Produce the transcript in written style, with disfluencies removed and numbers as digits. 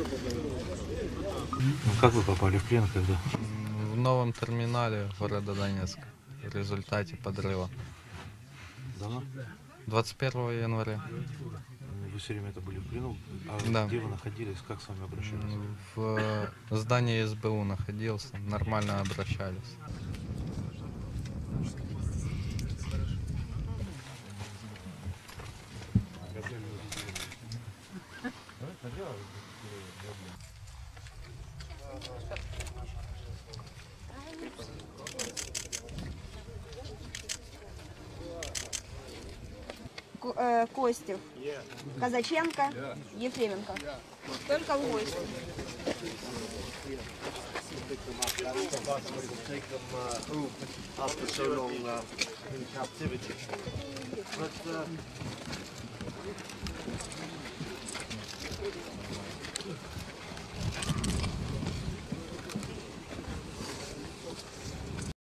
Ну, как вы попали в плен, когда? В новом терминале города Донецка в результате подрыва. Давно? 21 января. Вы все время это были в плену? А Да. где вы находились? Как с вами обращались? В здании СБУ находился, нормально обращались. Костев, Казаченко, Ефременко. Только в гости. After so long in captivity. But